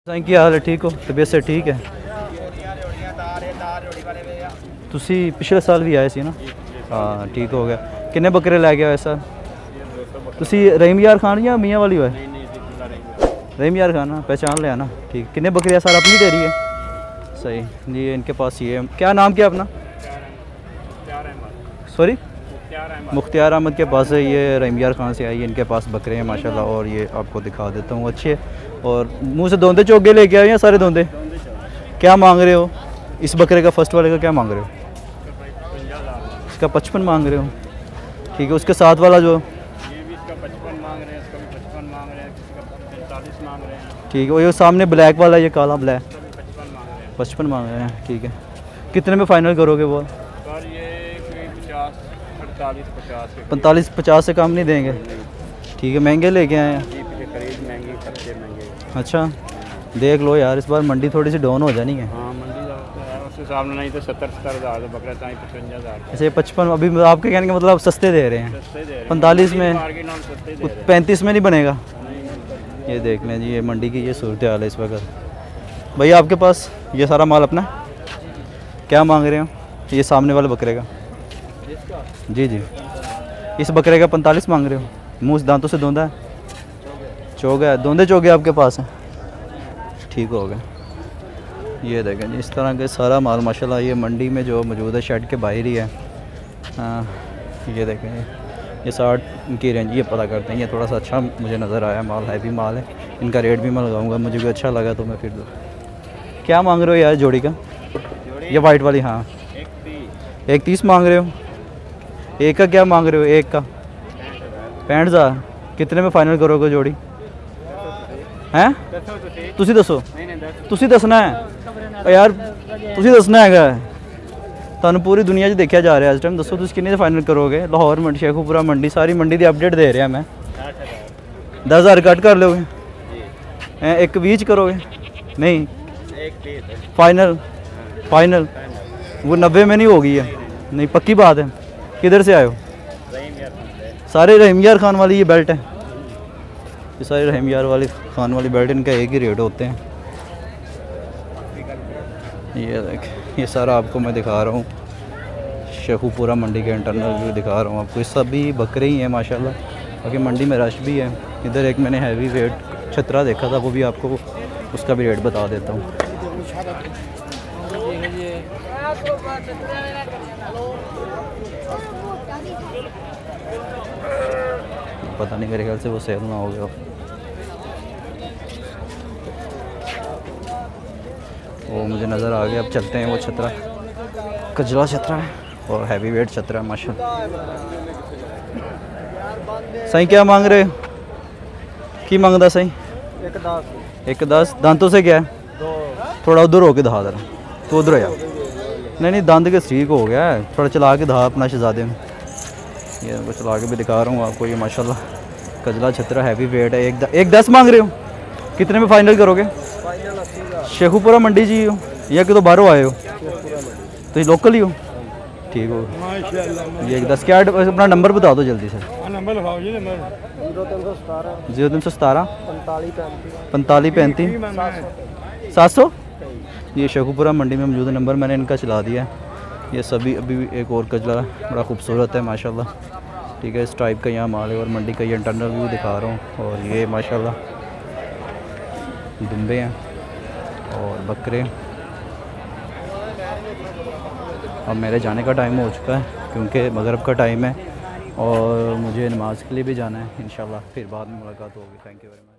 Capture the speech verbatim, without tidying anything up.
ਕੀ ਹਾਲ ਹੈ? ਠੀਕ ਹੋ? ਤਬੀਅਤ ਸੇ ਠੀਕ ਹੈ? ਤੁਸੀਂ ਪਿਛਲੇ ਸਾਲ ਵੀ ਆਏ ਸੀ ਨਾ? ਹਾਂ ਠੀਕ ਹੋ ਗਿਆ। ਕਿੰਨੇ ਬੱਕਰੇ ਲੈ ਕੇ ਆਏ ਸਰ? ਤੁਸੀਂ रहीम यार खान या मियाँ वाली है? रहीम यार खान ना पहचान लिया ना। ठीक। कितने बकरियाँ सर अपनी डेयरी है? सही जी। इनके पास ये क्या नाम क्या अपना? सॉरी मुख्तियार अहमद के पास है। ये रहीम यार खान से आई है। इनके पास बकरे हैं माशाल्लाह। और ये आपको दिखा देता हूँ अच्छे। और मुंह से दोंदे चोगे लेके आए हैं सारे दोंदे? क्या मांग रहे हो इस बकरे का? फर्स्ट वाले का क्या मांग रहे हो? इसका पचपन मांग रहे हो? ठीक है। उसके साथ वाला जो ठीक है। वो ये सामने ब्लैक वाला, ये काला ब्लैक पचपन मांग रहे हैं। ठीक है। कितने में फ़ाइनल करोगे वो? पैंतालीस पचास से कम नहीं देंगे? ठीक है। महंगे लेके आए हैं? अच्छा देख लो यार, इस बार मंडी थोड़ी सी डाउन हो जानी है। हाँ मंडी उसके सामने नहीं तो सत्तर सत्तर हज़ार बकरा चाहिए, पचवंजा हज़ार। ऐसे पचपन अभी आपके कहने का मतलब सस्ते दे रहे हैं? पैंतालीस में पैंतीस में नहीं बनेगा? ये देख लें जी, ये मंडी की ये सूरत हाल है इस वक्त। भैया आपके पास ये सारा माल अपना क्या मांग रहे हो? ये सामने वाले बकरे का? जी जी। इस बकरे का पैंतालीस मांग रहे हो? मुँह दांतों से धोंदा है? चोगा है? दोंदे चोगे आपके पास हैं? ठीक हो गया। ये देखें जी, इस तरह के सारा माल माशाल्लाह ये मंडी में जो मौजूद है शेड के बाहर ही है। हाँ ये देखें, ये साठ की रेंज ये पता करते हैं। ये थोड़ा सा अच्छा मुझे नज़र आया माल, हैवी माल है। इनका रेट भी मैं लगाऊंगा, मुझे भी अच्छा लगा तो मैं फिर दूँ। क्या मांग रहे हो यार जोड़ी का? ये वाइट वाली? हाँ एक तीस मांग रहे हो? एक का क्या मांग रहे हो? एक का पैंठ हज़ार। कितने में फ़ाइनल करोगे जोड़ी? हैं तुसी दसो। तुसी दसना है यार, तुसी दसना है। तुहानू पूरी दुनिया 'च देखा जा रहा है इस टाइम। दसो तुसी किन्ने फाइनल करोगे? लाहौर मंडी, शेखुपुरा मंडी, सारी मंडी की अपडेट दे रहा मैं। दस हज़ार कट कर लोगे? हैं एक बीच करोगे? नहीं फाइनल फाइनल वो नब्बे में नहीं होगी है? नहीं पक्की बात है। किधर से आए हो? सारे रहीम यार खान वाली ये बेल्ट है? ये सारे रहीम यार वाली खान वाली बेल्ट, इनका एक ही रेट होते हैं। ये देख, ये सारा आपको मैं दिखा रहा हूँ शेखुपुरा मंडी के इंटरनल व्यू दिखा रहा हूँ आपको। ये सभी बकरे ही हैं माशाल्लाह, बाकी मंडी में रश भी है। इधर एक मैंने हैवी वेट छतरा देखा था, वो भी आपको उसका भी रेट बता देता हूँ। पता नहीं, मेरे ख्याल से वो सेल ना हो गया। वो मुझे नज़र आ गया। अब चलते हैं। वो छतरा कजला छतरा है और हैवी वेट छतरा है माशाल्लाह। सही क्या मांग रहे हो? की मांगदा सही? एक दस। एक दस दांतों से क्या है? दो। थोड़ा उधर होके दहा जरा, तो उधर यार। नहीं नहीं दांत के ठीक हो गया है, थोड़ा चला के दहा अपना शहजादे में। ये मैं चला के भी दिखा रहा हूँ आपको। ये माशाल्लाह कजला छतरा हैवी वेट है। एक द, एक दस मांग रहे हो? कितने में फ़ाइनल करोगे? शेखुपुरा मंडी जी हो या कि तो बाहरों आए हो? तो ये लोकल ही हो? ठीक हो। ये एक दस क्या अपना नंबर बता दो जल्दी से। जीरो तीन सौ सतारह पैंतालीस पैंतीस सात सौ। ये शेखुपुरा मंडी में मौजूद नंबर मैंने इनका चला दिया है। ये सभी अभी एक और कजला बड़ा खूबसूरत है माशाल्लाह। ठीक है, इस टाइप का यहाँ माल है। और मंडी का ये इंटरनल व्यू दिखा रहा हूँ। और ये माशाल्लाह दुम्बे हैं और बकरे। अब मेरे जाने का टाइम हो चुका है क्योंकि मगरिब का टाइम है और मुझे नमाज़ के लिए भी जाना है। इंशाल्लाह फिर बाद में मुलाकात होगी। Thank you very much.